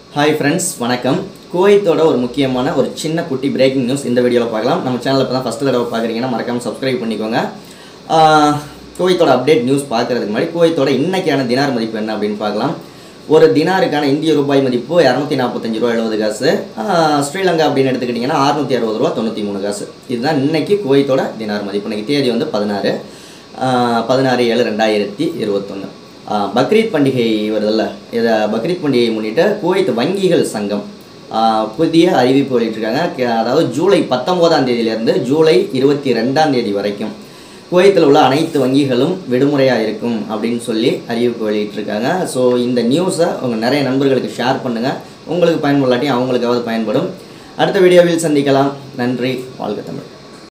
Hi friends, வணக்கம். குவைத்தோட ஒரு முக்கியமான ஒரு சின்ன குட்டி பிரேக்கிங் நியூஸ் இந்த வீடியோல பார்க்கலாம். நம்ம சேனல்ல இப்பதான் ஃபர்ஸ்ட் தடவை பார்க்கறீங்கன்னா மறக்காம Subscribe பண்ணிக்கோங்க. குவைத்தோட அப்டேட் நியூஸ் பார்க்கிறதுக்கு முன்னாடி குவைத்தோட இன்னைக்கான தினார் மதிப்பு என்ன அப்படினு பார்க்கலாம். ஒரு தினாருக்கான இந்திய ரூபாய் மதிப்பு 245 ரூபாய் 70 காசு. ஸ்ரீலங்கா அப்படினு எடுத்துக்கிட்டீங்கன்னா 660 ரூபாய் 93 காசு. இதுதான் இன்னைக்கு குவைத்தோட தினார் மதிப்பு. இன்னைக்கு தேதி வந்து 16/7/2021. பக்ரீத் பண்டிகை வருதுல்ல, இதை பக்ரீத் பண்டிகையை முன்னிட்டு குவைத் வங்கிகள் சங்கம் புதிய அறிவிப்பு வெளியிட்டிருக்காங்க. அதாவது ஜூலை 19ஆம் தேதியிலிருந்து ஜூலை 22ஆம் தேதி வரைக்கும் குவைத்தில் உள்ள அனைத்து வங்கிகளும் விடுமுறையாக இருக்கும் அப்படின்னு சொல்லி அறிவிப்பு வெளியிட்டிருக்காங்க. ஸோ இந்த நியூஸை உங்கள் நிறைய நண்பர்களுக்கு ஷேர் பண்ணுங்கள். உங்களுக்கு பயன்படாட்டி அவங்களுக்காவது பயன்படும். அடுத்த வீடியோவில் சந்திக்கலாம். நன்றி. வாழ்க தமிழ்.